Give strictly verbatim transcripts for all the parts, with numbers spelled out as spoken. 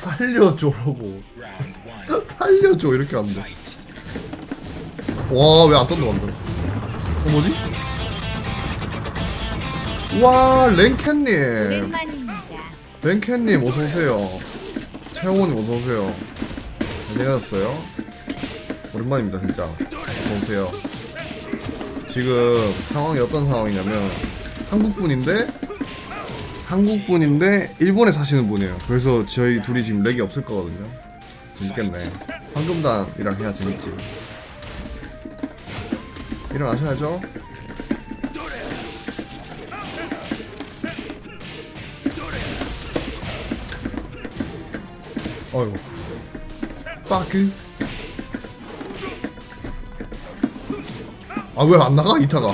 살려줘라고. 살려줘 이렇게 안 돼. 와, 왜 안 떴노 방금? 어, 뭐지? 와, 랭캣님. 오랜만입니다. 랭캣님 어서오세요. 채용호님 어서오세요. 안녕하셨어요. 오랜만입니다 진짜. 어서오세요. 지금 상황이 어떤 상황이냐면 한국분인데 한국분인데 일본에 사시는 분이에요. 그래서 저희 둘이 지금 렉이 없을 거거든요. 재밌겠네. 황금단이랑 해야 재밌지. 일어나셔야죠. 어이구 빠크. 아 왜 안 나가 이타가?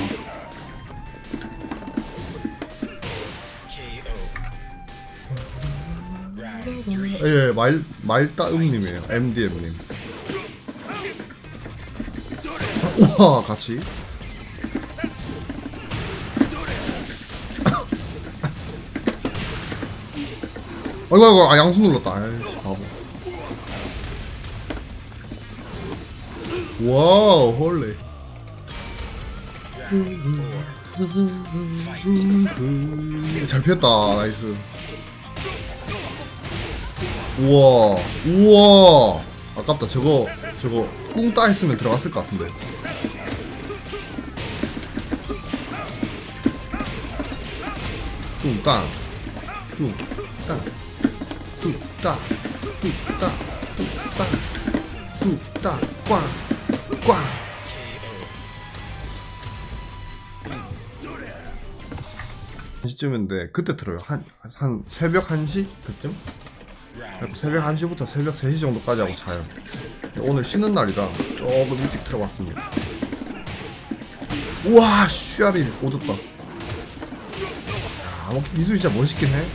예, 말 말따음님이에요. 엠디엠님. 우와 같이. 아이고 아이고 아 양수 눌렀다. 아이씨 바보. 와우 홀리. 잘 피했다. 나이스. 우와 우와 아깝다. 저거 저거 꿍따 했으면 들어갔을 것 같은데. 꿍따 꿍따 꿍따 꿍따 꿍따 꿍따 꽝꽝. 한 시쯤인데 그때 들어요. 한, 한 새벽 한 시? 그쯤? 새벽 한 시부터 새벽 세 시 정도까지 하고 자요. 오늘 쉬는 날이라 조금 일찍 들어갔습니다. 우와 슈아리 오졌다. 야 아무튼 기술이 진짜 멋있긴 해.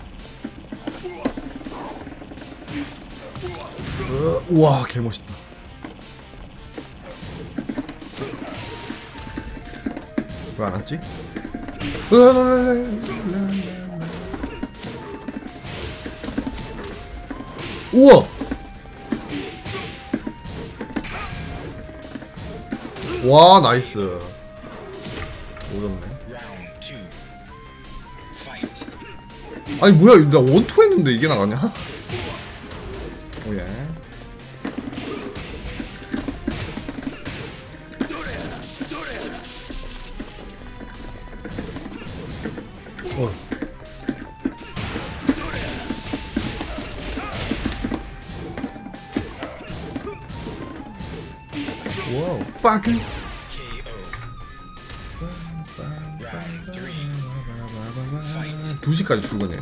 어, 우와 개멋있다. 왜 안 왔지? 우와! 와 나이스. 오졌네. 아니 뭐야 나 원투 했는데 이게 나가냐? 오예. 어. 와우 빠크. 두 시까지 출근해요.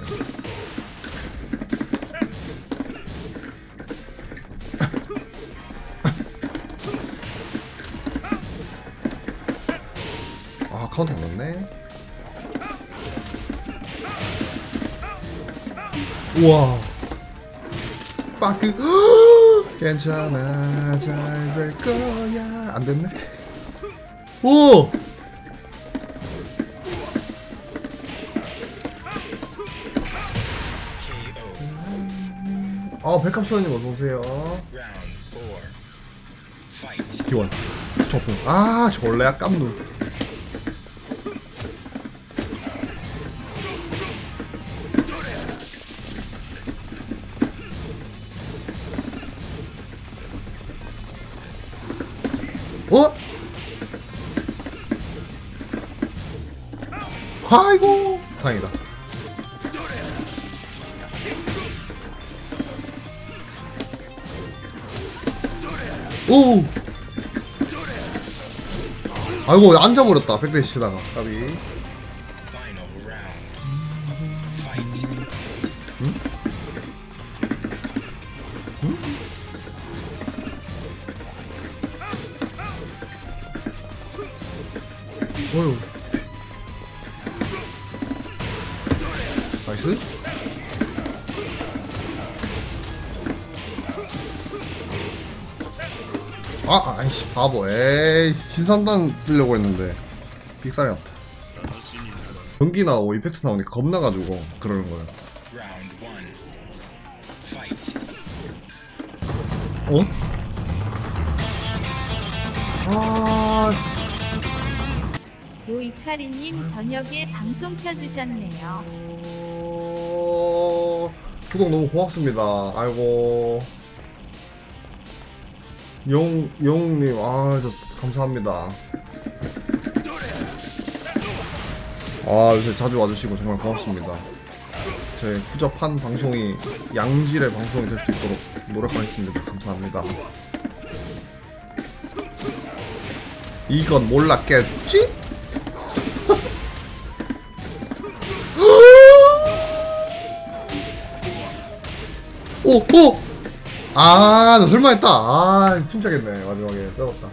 아 카운트 안 넣네. 우와 빠크. 괜찮아 잘 될 거야. 안 됐네. 오. 아 백합선님 어서오세요. 기원 저풍. 아 졸래야 깜놀. 어? 아이고 다행이다. 오! 아이고 앉아버렸다. 백대시 치다가 까비. 응? 응? 어휴 나이스. 아 아이씨 바보. 에이 신산단 쓰려고 했는데 삑살이 났다. 경기 나오고 이펙트 나오니까 겁나가지고 그러는 거야. 어? 아, 노이카리님 저녁에 방송 켜주셨네요. 어... 구독 너무 고맙습니다. 아이고. 용, 용님, 아, 저, 감사합니다. 아, 요새 자주 와주시고 정말 고맙습니다. 제 후접한 방송이 양질의 방송이 될 수 있도록 노력하겠습니다. 감사합니다. 이건 몰랐겠지? 오! 오! 아, 나 설마 했다. 아, 침착했네. 마지막에 쩔었다.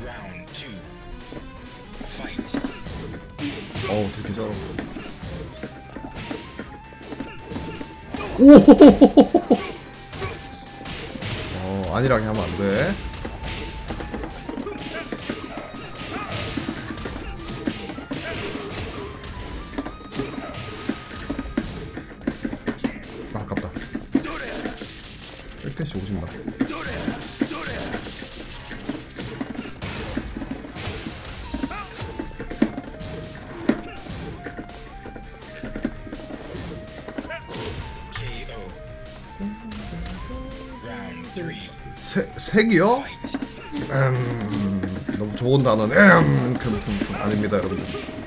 어우, 되게 쩔어. 오! 어, 안일하게 하면 안 돼. 아, 아깝다. 백대시 오신다. 세, 색이요? 음, 너무 좋은 단어는 음, 그, 그, 그, 아닙니다 여러분들.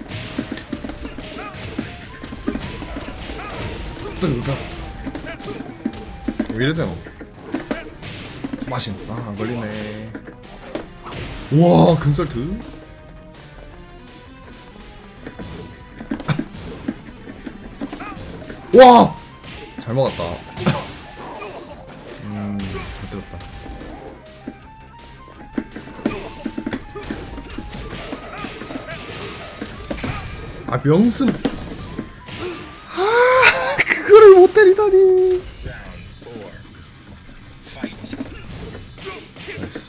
뜨다. 왜 이래 되노? 마신. 아, 안 걸리네. 우와, 근설트. 와! 잘 먹었다. 음, 잘 때렸다. 아, 명승. 아, 그거를 못 때리다니. 나이스.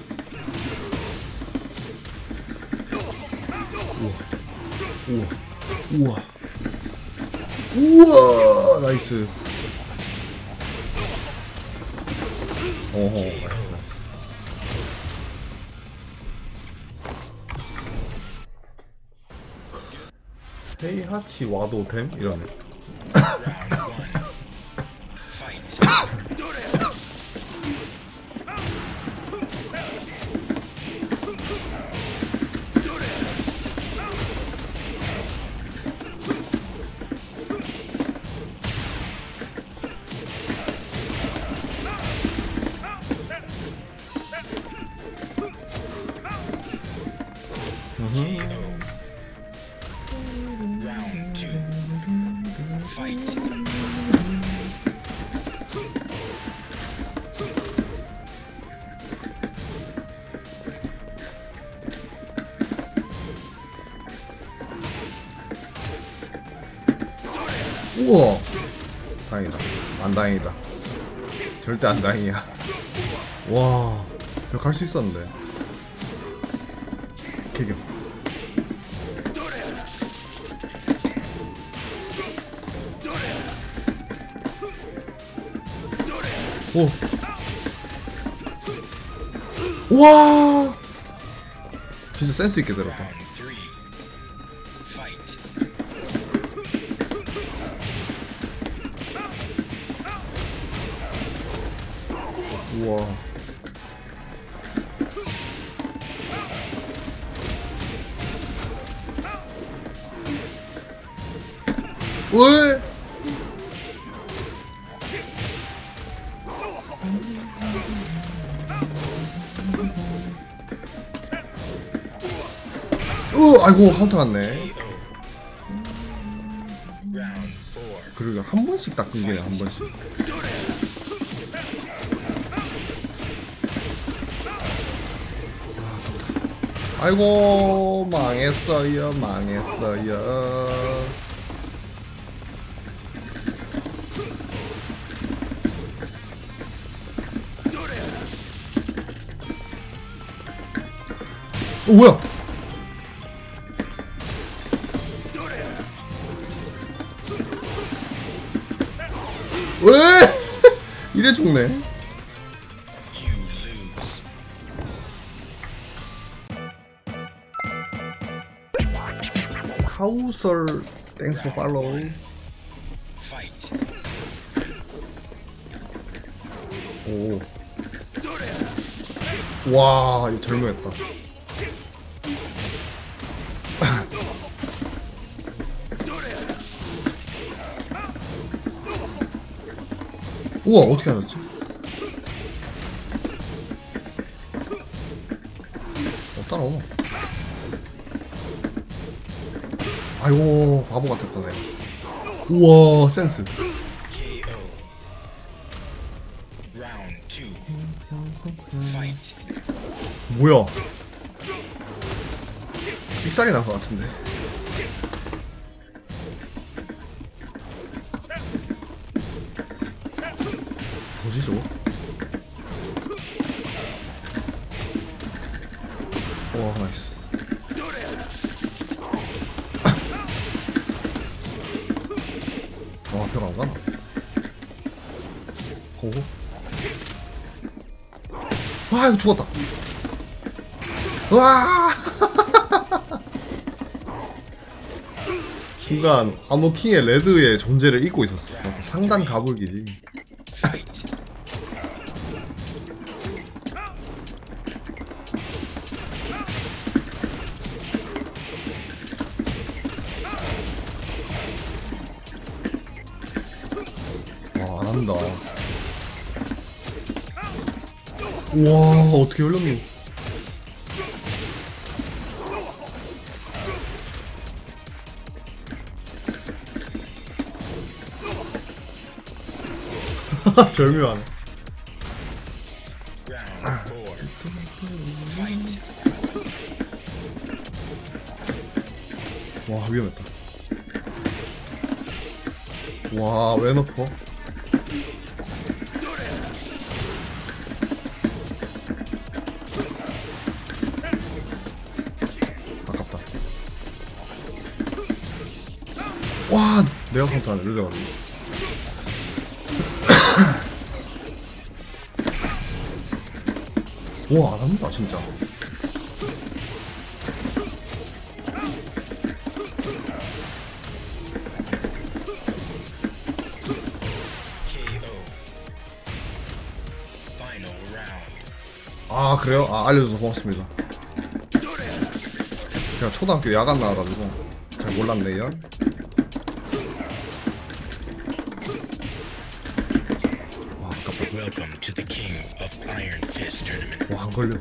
우와. 우와. 우와. 우와. 나이스. 어허. 나이스, 나이스. 헤이하치 와도 됨? 이러네. 우와, 다행이다. 안 다행이다. 절대 안 다행이야. 와, 저 갈 수 있었는데. 개겨. 오. 와, 진짜 센스 있게 들었다. 우와. 왜? 으, 아이고, 카운터 갔네. 그러게, 한 번씩 딱 끊기네, 한 번씩. 아이고, 망했어요, 망했어요. 어, 뭐야? 왜? 이래 죽네. 카우설 땡스 포 팔로우. 오. 와, 이거 절묘했다. 우와, 어떻게 하셨지? 어, 따라오노. 아이고, 바보 같았다, 내가. 우와, 센스. 뭐야? 삑살이 난 것 같은데. 뭐지 저거? 와, 나이스. 와, 벽 안 가나? 고고. 와, 이거 죽었다. 와. 순간 아노킹의 레드의 존재를 잊고 있었어. 상단 가불기지. 와, 안한다. 우와, 어떻게 흘렀니? 절묘하네. 와, 위험했다. 와, 왜 넣고? 아깝다. 와, 내가 컨트하네. 이러다가지고. 와, 안한다 진짜. 아, 그래요? 아, 알려줘서 고맙습니다. 제가 초등학교 야간 나와가지고 잘 몰랐네요. 와, 아깝다. 와, 안 걸려.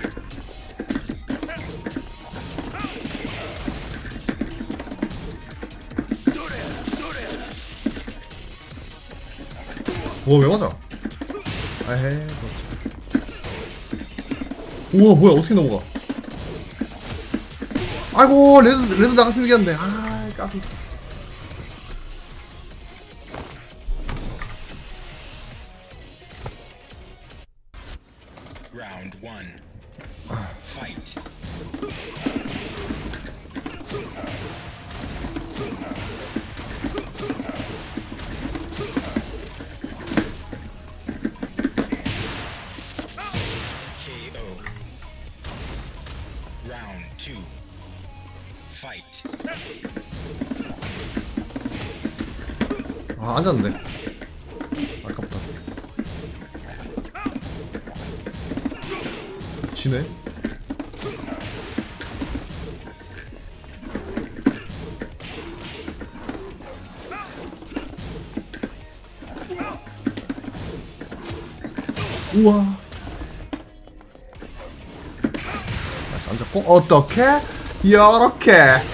와, 왜 맞아? 아헤, 그렇지. 우와, 뭐야, 어떻게 넘어가? 아이고, 레드, 레드 나갔으면 이겼는데. 아, 까비. Round one. Fight. K O. Round two. Fight. 아, 앉았는데. 아깝다. 지네? 우와. 다시 앉았고, 어떻게? 요렇게.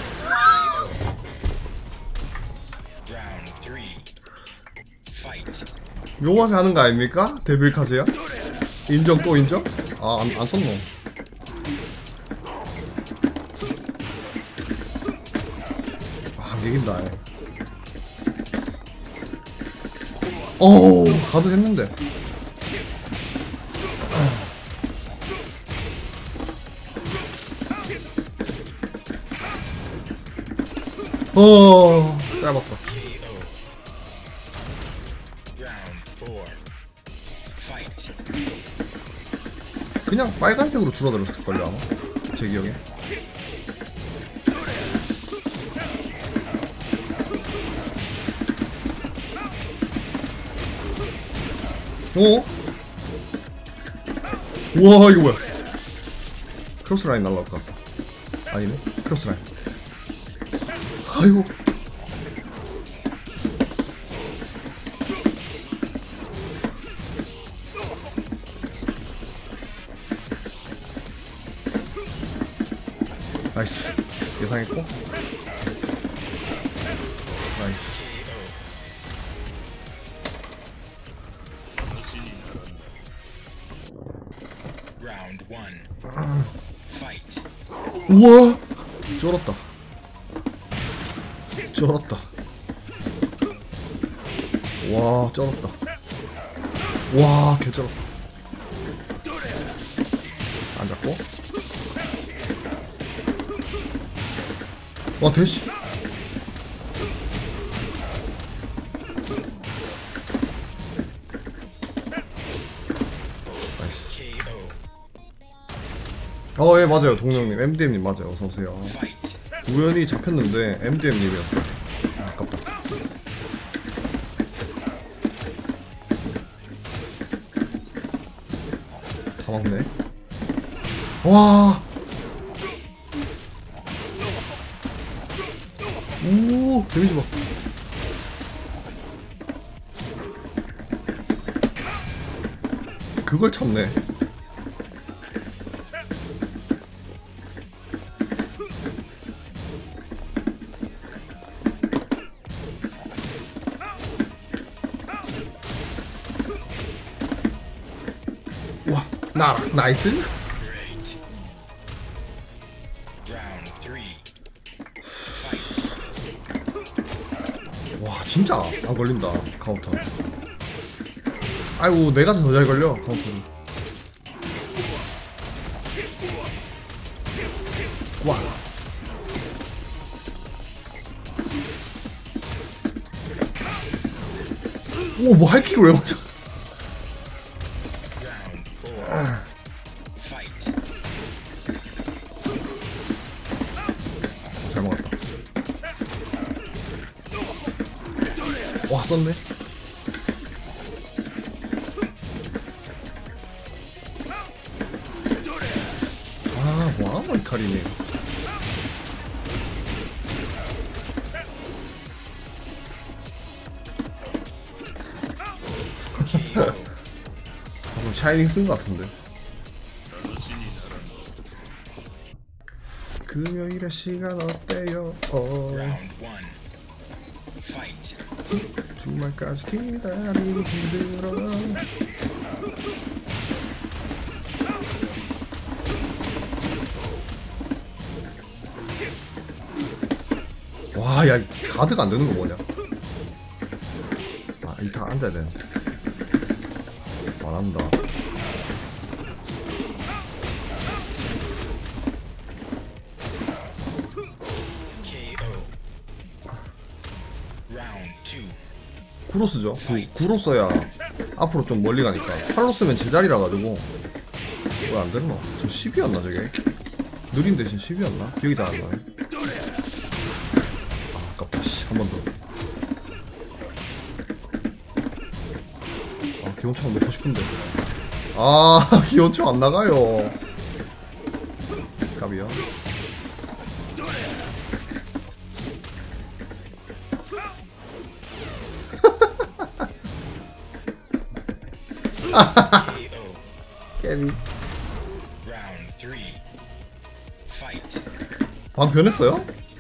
Round three. Fight. 요 맛에 하는 거 아닙니까? 데빌 카즈야? 인정 또 인정? 아, 안, 안 썼노. 아, 이긴다. 어우, 가도 했는데. 어, 짧았다. K O. Round four. Fight. 그냥 빨간색으로 줄어들었을걸요, 아마. 제 기억에. 어? 우와 이거 뭐야? 크로스라인 날라올 것 같다. 아니네? 크로스라인. 아이고. 나이스. 예상했고. 나이스. Round one. Fight. 우와! 쩔었다. 쩔었다. 와, 쩔었다. 와, 개 쩔었다. 안 잡고. 와, 대시. 나이스. K O. 어, 예, 맞아요. 동영님. 엠디엠님 맞아요. 어서오세요. Fight. 우연히 잡혔는데 엠디엠님이었어요. 아깝다. 다 막네. 와. 오, 데미지 봐. 그걸 참네. 와, 나라, 나이스. Great. Round three. Fight. 와, 진짜 안 걸린다 카운터. 아이고, 내가 더 잘 걸려 카운터는. 와. 오, 뭐 하이킥을 왜 맞아? Round four. Fight. 잘 먹었다. 와, 썼네. 아, 뭐하노 이 칼이네. K O. 방금 샤이닝 쓴 것 같은데. 금요일의 시간 어때요? 어, Round one. Fight. 주말까지 기다리기 힘들어. 와, 야, 가드가 안 되는 거 뭐냐? 아, 이따 앉아야 되는데. 말한다. K O. Round two. 구로 쓰죠. 구, 구로 써야 앞으로 좀 멀리 가니까. 팔로 쓰면 제자리라 가지고. 왜 안 되나? 저 십이었나 저게? 느린 대신 십이었나? 기억이 잘 안 나네. 아, 아깝다. 씨, 한 번 더. 아, 기온총 넣고 싶은데. 아, 기온총 안 나가요. 갑이요. K O. 깨비. Round three. Fight. 방 변했어요?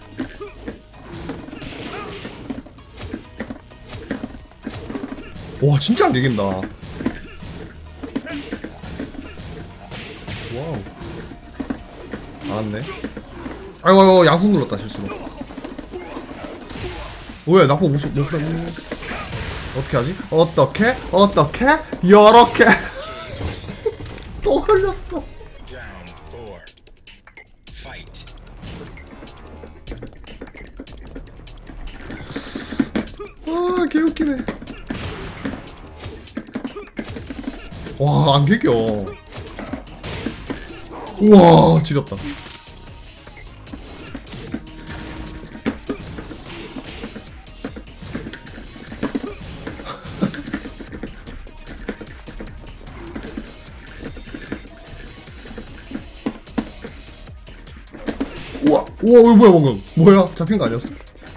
와, 진짜 안 이긴다. 와우. 알았네. 아이고, 아이고, 양손 눌렀다, 실수로. 왜, 나포 못, 못 쐈니? 어떻게 하지? 어떻게? 어떻게? 요렇게. 또 걸렸어. Round four. Fight. 아, 개웃기네. 와, 안 개겨. 우와, 지렸다. 우와 이거 뭐야 방금 뭐야 잡힌 거 아니었어?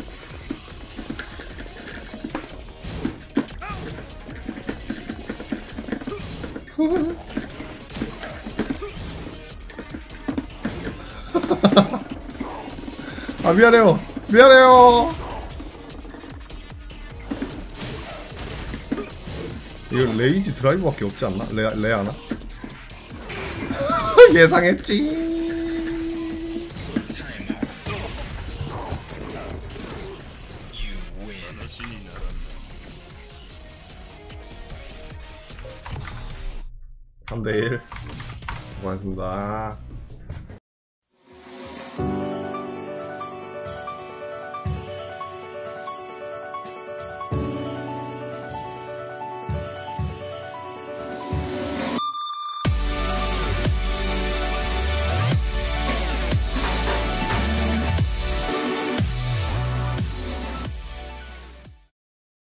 아 미안해요 미안해요. 이거 레이지 드라이브밖에 없지 않나? 레, 레아나? 예상했지. You win. 삼 대 일. 고맙습니다.